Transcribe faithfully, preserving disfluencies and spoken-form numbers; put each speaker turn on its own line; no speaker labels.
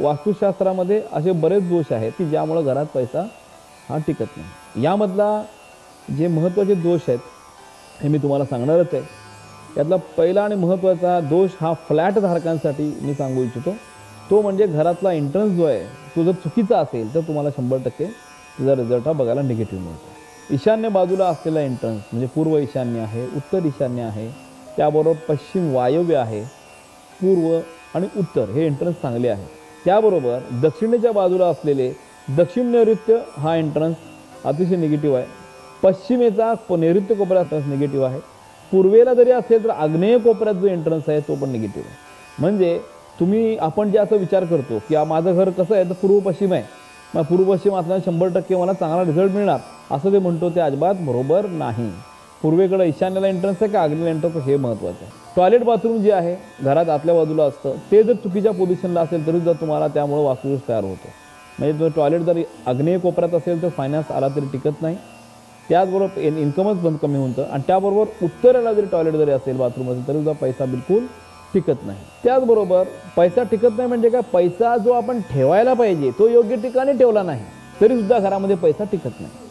वास्तुशास्त्रामध्ये असे बरेच दोष आहेत की ज्यामुळे घरात पैसा हा टिकत नाही। यामधला जे महत्त्वाचे दोष आहेत हे मी तुम्हाला सांगणारच आहे। यातला पहिला आणि महत्त्वाचा दोष हा फ्लॅट धारकांसाठी मी सांगू इच्छितो, तो म्हणजे घरातला एंट्रन्स जो आहे तो जर चुकीचा असेल तर तुम्हाला शंभर टक्के त्याचा रिझल्ट हा बघायला निगेटिव्ह मिळतो। ईशान्य बाजूला असलेला एंट्रन्स म्हणजे पूर्व ईशान्य आहे, उत्तर ईशान्य आहे, त्याबरोबर पश्चिम वायव्य आहे, पूर्व आणि उत्तर हे एंट्रन्स चांगले आहे। त्याबरोबर दक्षिणेच्या बाजूला असलेले दक्षिण नैऋत्य हा एंट्रन्स अतिशय निगेटिव्ह आहे। पश्चिमेचा नैऋत्य कोपऱ्यात निगेटिव्ह आहे। पूर्वेला जरी असेल तर आग्नेय कोपऱ्यात जो एंट्रन्स आहे तो पण निगेटिव्ह आहे। म्हणजे तुम्ही आपण जे असं विचार करतो की माझं घर कसं आहे तर पूर्व पश्चिम आहे, मग पूर्व पश्चिम असल्याने शंभर टक्के मला चांगला रिझल्ट मिळणार असं ते म्हणतो, ते अजिबात बरोबर नाही। पूर्वेकडे ईशान्येला एंट्रन्स आहे का आग्नेयला एंट्रन्स हे महत्त्वाचं आहे। टॉयलेट बाथरूम जे आहे घरात आतल्या बाजूला असतं ते जर चुकीच्या पोझिशनला असेल तरी जर तुम्हाला त्यामुळे वास्तुदोष तयार होतो। म्हणजे तो टॉयलेट जर आग्नेय कोपऱ्यात असेल तर फायनान्स आला तरी टिकत नाही, त्याचबरोबर इन्कमच बंद कमी होतं। आणि त्याबरोबर उत्तरेला जरी टॉयलेट जरी असेल बाथरूम असेल तरी सुद्धा पैसा बिलकुल टिकत नाही। त्याचबरोबर पैसा टिकत नाही म्हणजे काय, पैसा जो आपण ठेवायला पाहिजे तो योग्य ठिकाणी ठेवला नाही तरी सुद्धा घरामध्ये पैसा टिकत नाही।